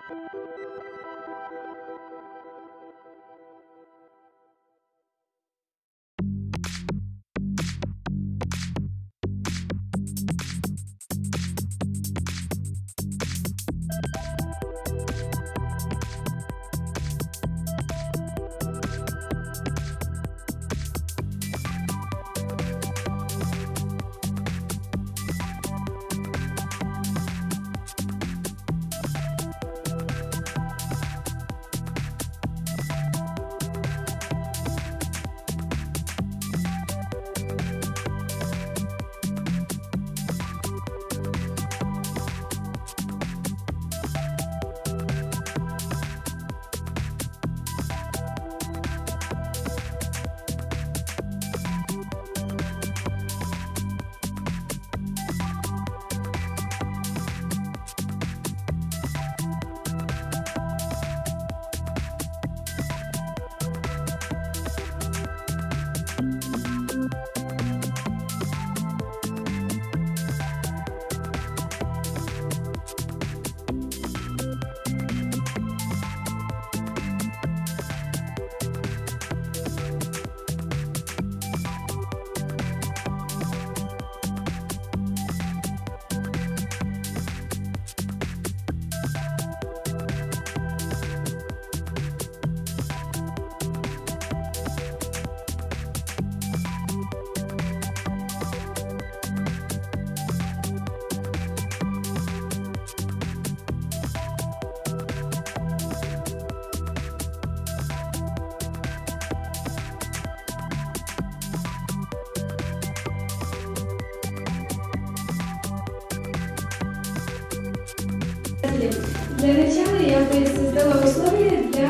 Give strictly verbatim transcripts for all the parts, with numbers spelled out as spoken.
Для начала я бы создала условия для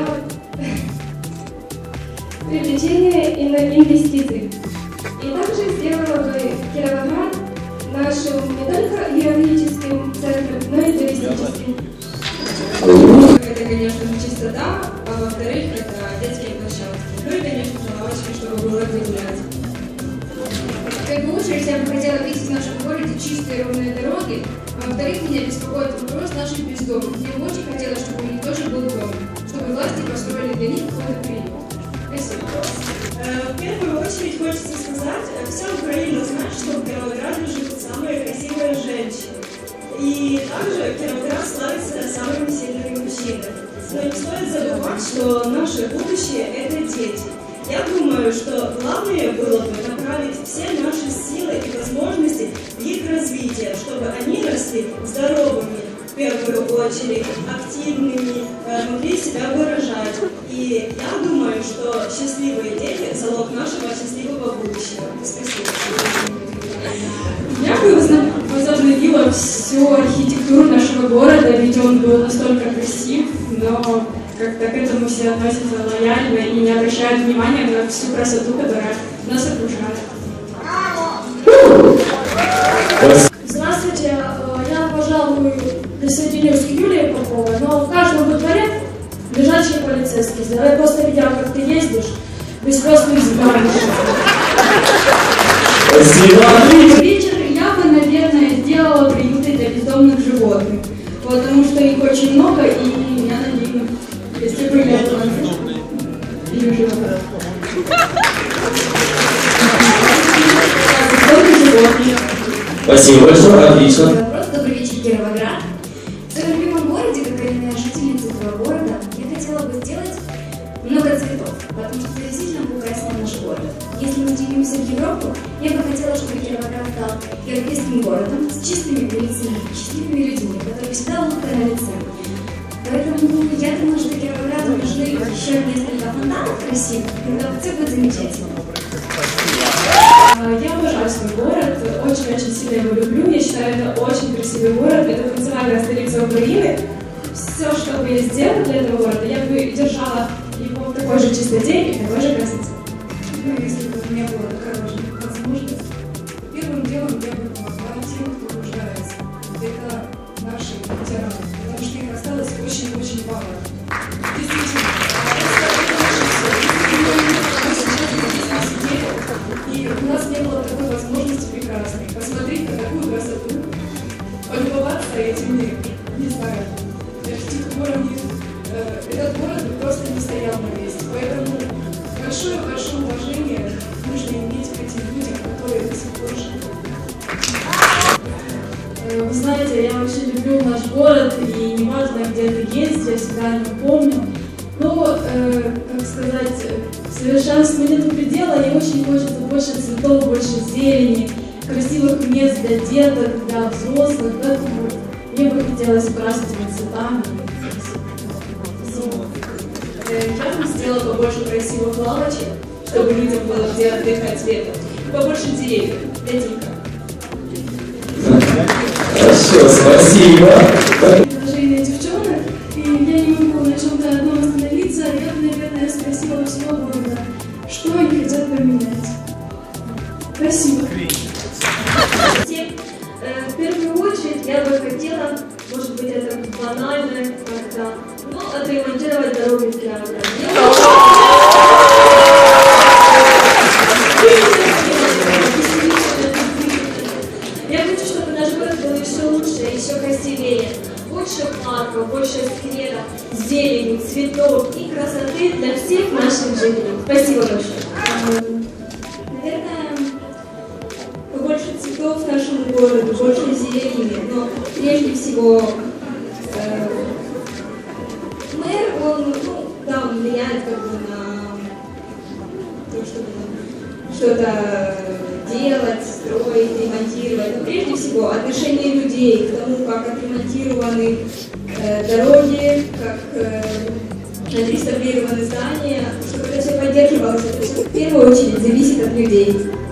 привлечения инвестиций. И также сделала бы Кировоград нашим не только геологическим центром, но и туристическим. Это, конечно же, чистота, а во-вторых, это детские площадки. Ну и, конечно же, лавочки, чтобы было где гулять. В первую очередь я бы хотела видеть в нашем городе чистые ровные дороги, а во-вторых, меня беспокоит вопрос наших бездомных. Я бы очень хотела, чтобы у них тоже был дом, чтобы власти построили для них какой-то приют. Спасибо. В первую очередь хочется сказать, вся Украина знает, что в Кировограде живут самые красивые женщины. И также Кировоград славится самыми сильными мужчинами. Но не стоит забывать, что наше будущее – это дети. Я думаю, что главное было бы направить все наши силы и возможности в их развитие, чтобы они росли здоровыми, в первую очередь, активными, могли себя выражать. И я думаю, что счастливые дети – залог нашего счастливого будущего. Спасибо. Я бы возобновила всю архитектуру нашего города, ведь он был настолько красив, но как-то к этому все относятся лояльно и не обращают внимания на всю красоту, которая нас окружает. Здравствуйте, я, пожалуй, присоединюсь к Юлии Поповой, но в каждом во дворе лежачий полицейский. Я просто видела, как ты ездишь, без звездных знаний. Спасибо. Вечер я бы, наверное, сделала приюты для бездомных животных, потому что их очень много, и я надеюсь, если бы я была или животных. Спасибо большое, отлично. Вопрос. Добрый вечер, Кировоград. В своем любимом городе, как коренная жительница этого города, я хотела бы сделать много цветов, потому что это действительно украсит наш город. Если мы стремимся в Европу, я бы хотела, чтобы Кировоград стал европейским городом с чистыми улицами, счастливыми людьми, которые всегда улыбка на лице. Поэтому я думаю, что Кировограду нужны еще несколько фонтанов красивых, когда все будет замечательно. Я обожаю свой город, очень-очень сильно его люблю, я считаю, это очень красивый город, это танцевальная столица Украины. Все, что бы я сделала для этого города, я бы держала его в такой же чистоте и такой же красоте. Ну, если бы у меня была такая же возможность, первым делом я бы помогла тем, кто нуждается. Это наши ветераны, потому что их осталось очень-очень мало. Действительно, и у нас не было такой возможности прекрасной. Посмотреть на такую красоту, полюбоваться этими, не знаю, архитектурами, э, этот город бы просто не стоял на месте. Поэтому большое-большое уважение нужно иметь к этим людям, которые до сих пор живут. Вы знаете, я вообще люблю наш город, и неважно, где ты есть, я всегда о нем помню. Но, э, как сказать, совершенству нету предела, и очень хочется больше цветов, больше зелени, красивых мест для деток, для взрослых, поэтому мне бы хотелось украсить его цветами. Я бы сделала побольше красивых лавочек, чтобы людям было где отдыхать летом. Побольше деревьев для дика. Хорошо, спасибо. Предложение девчонок, и я не могу на чем-то одном остановиться. Я бы, наверное, спросила у всего города, что они хотят поменять. Спасибо. В первую очередь я бы хотела, может быть, это банально как-то, но отремонтировать дороги в Кировограде. Я хочу, чтобы наш город был еще лучше, еще красивее. Больше парков, больше скверов, зелени, цветов и красоты для всех наших жителей. Спасибо большое. Наверное, побольше цветов нашему городу, больше зелени, но прежде всего э, мэр, он, ну, да, он влияет как бы на то, чтобы что-то делать, строить, ремонтировать, но прежде всего отношение людей к тому, как отремонтированы э, дороги, как э, отреставрированы здания, чтобы это все поддерживалось, это все в первую очередь зависит от людей.